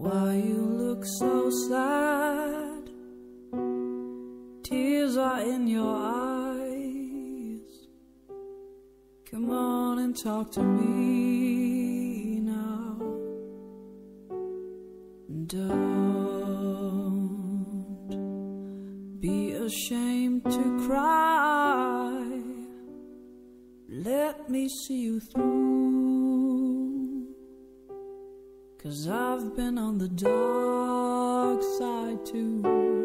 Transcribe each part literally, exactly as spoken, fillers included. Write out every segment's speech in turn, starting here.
Why you look so sad? Tears are in your eyes. Come on and talk to me now. Don't be ashamed to cry. Let me see you through, 'cause I've been on the dark side too.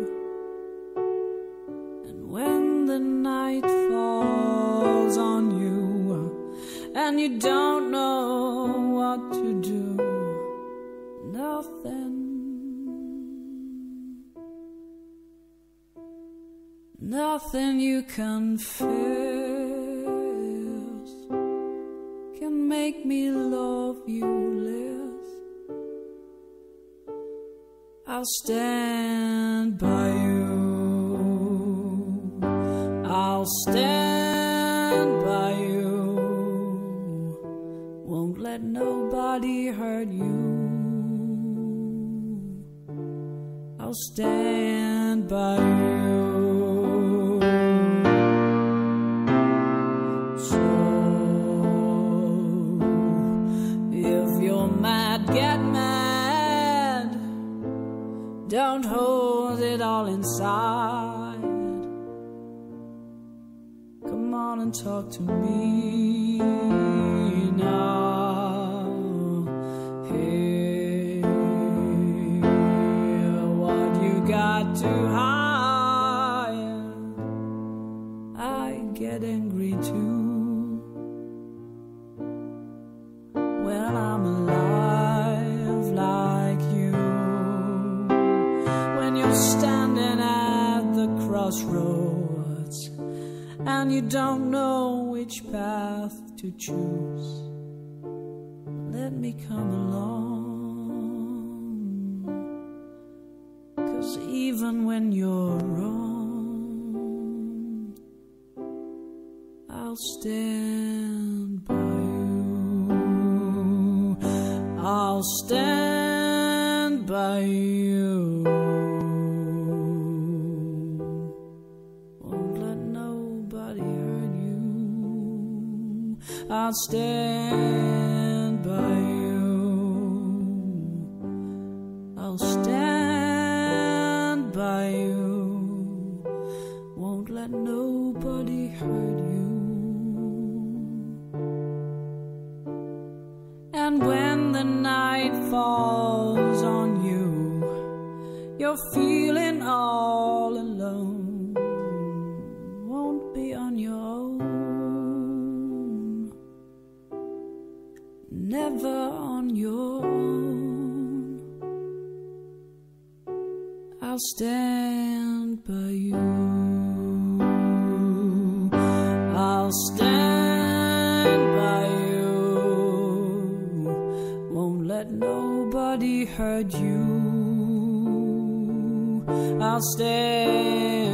And when the night falls on you and you don't know what to do, nothing, nothing you confess can make me love you less. I'll stand by you. I'll stand by you. Won't let nobody hurt you. I'll stand by you. So if you're mad, get mad. Don't hold it all inside. Come on and talk to me now. Hey, what you got to hide? I get angry too when I'm alive like you. When you're standing at the crossroads and you don't know which path to choose, let me come along. 'Cause even when you're wrong, I'll stand by you. I'll stand by you. I'll stand by you. I'll stand by you. Won't let nobody hurt you. And when the night falls on you, you're feeling all alone. Won't be on your own. Never on your own. I'll stand by you. I'll stand by you. Won't let nobody hurt you. I'll stand